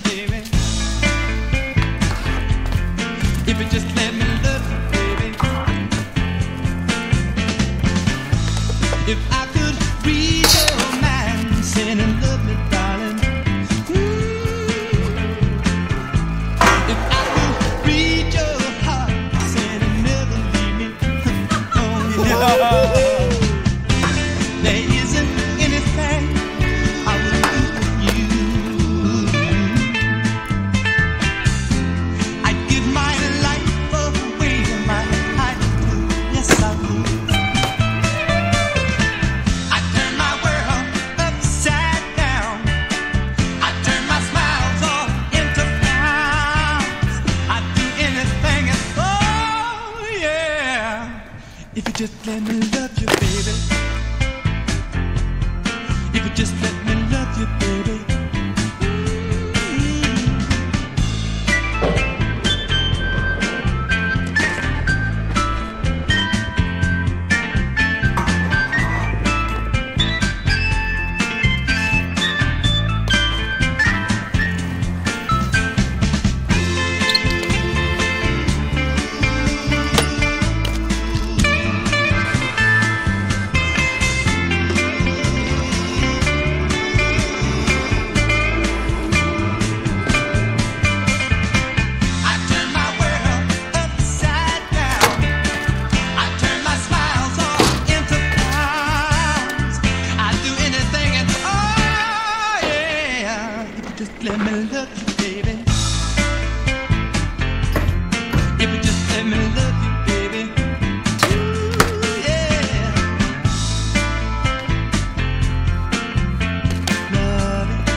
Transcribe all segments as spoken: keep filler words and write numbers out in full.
baby. If you just let me love you, baby. If I could read your mind, saying and love me, darling. Ooh. If I could read your heart, saying and never leave me. Oh, yeah. There isn't anything I would do for you. I'd give my life away, my heart too. Yes, I would. I'd turn my world upside down. I'd turn my smiles all into frowns. I'd do anything and oh yeah. If you just let me love you, baby. If you just let me love you, baby. I turn my world upside down. I turn my smiles all into frowns. I'd do anything and oh yeah. If you just let me love you, baby. If you just let me love you, baby. Ooh, yeah. Love it.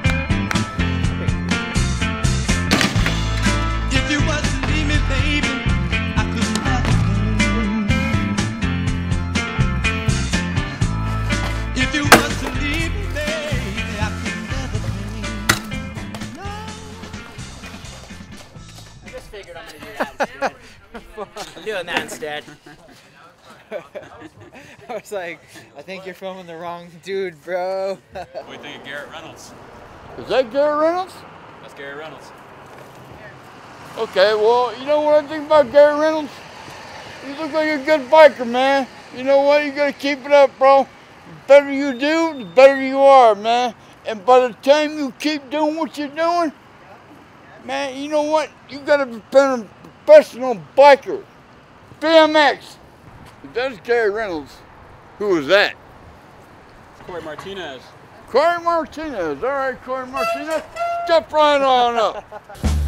If you was to leave me, baby, I couldn't have you. If you was to leave me, baby, I could never be. No. I just figured I'm gonna do that instead. I'm doing that instead. I was like, I think you're filming the wrong dude, bro. What do you think of Garrett Reynolds? Is that Garrett Reynolds? That's Garrett Reynolds. Okay, well, you know what I think about Garrett Reynolds? You look like a good biker, man. You know what? You gotta keep it up, bro. The better you do, the better you are, man. And by the time you keep doing what you're doing, man, you know what? You gotta become a professional biker. B M X. If that's Garrett Reynolds, who is that? Corey Martinez. Corey Martinez. All right, Corey Martinez. Step right on up.